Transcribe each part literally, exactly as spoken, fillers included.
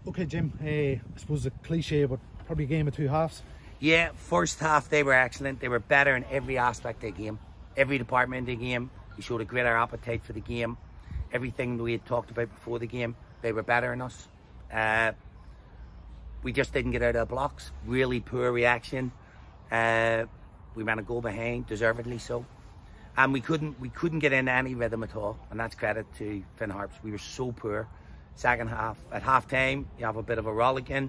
Okay, Jim, uh, I suppose a cliche, but probably a game of two halves. Yeah, first half they were excellent. They were better in every aspect of the game. Every department of the game. We showed a greater appetite for the game. Everything we had talked about before the game, they were better than us. Uh, we just didn't get out of the blocks. Really poor reaction. Uh, we ran a goal behind, deservedly so. And we couldn't we couldn't get in any rhythm at all. And that's credit to Finn Harps. We were so poor. Second half, at half time, you have a bit of a rollicking.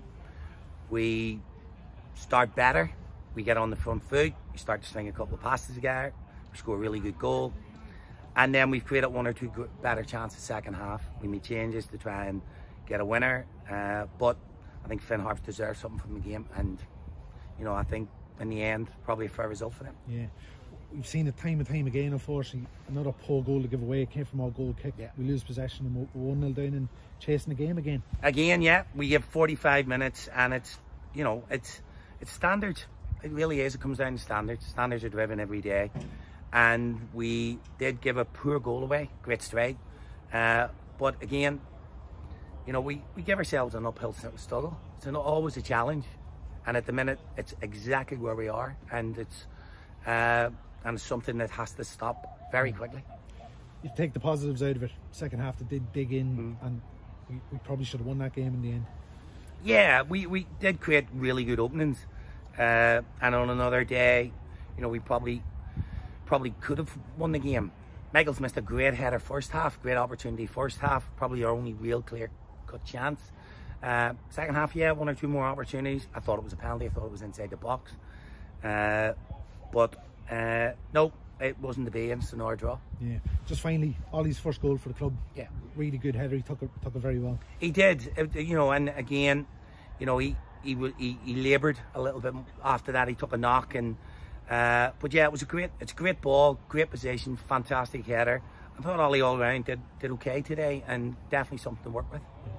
We start better. We get on the front foot. We start to sling a couple of passes together. We score a really good goal. And then we've created one or two good, better chances second half. We made changes to try and get a winner. Uh, but I think Finn Harps deserves something from the game. And, you know, I think in the end, probably a fair result for them. Yeah. We've seen it time and time again, unfortunately. Another poor goal to give away. It came from our goal kick. Yeah. We lose possession and we're one nil down and chasing the game again. Again, yeah. We give forty-five minutes and it's, you know, it's it's standards. It really is. It comes down to standards. Standards are driven every day. And we did give a poor goal away. Great strike. Uh, but again, you know, we, we give ourselves an uphill struggle. It's an, always a challenge. And at the minute, it's exactly where we are. And it's... Uh, and it's something that has to stop very quickly. You take the positives out of it. Second half, they did dig in, mm. and we, we probably should have won that game in the end. Yeah, we, we did create really good openings. Uh, and on another day, you know, we probably probably could have won the game. Michael's missed a great header first half, great opportunity first half, probably our only real clear-cut chance. Uh, second half, yeah, one or two more opportunities. I thought it was a penalty. I thought it was inside the box. Uh, but... Uh, no, it wasn't to be. It's an hour draw. Yeah. Just finally, Ollie's first goal for the club. Yeah. Really good header. He took it, took it very well. He did. It, you know, and again, you know, he he he, he laboured a little bit after that. He took a knock, and uh, but yeah, it was a great. It's a great ball, great position, fantastic header. I thought Ollie all round did did okay today, and definitely something to work with.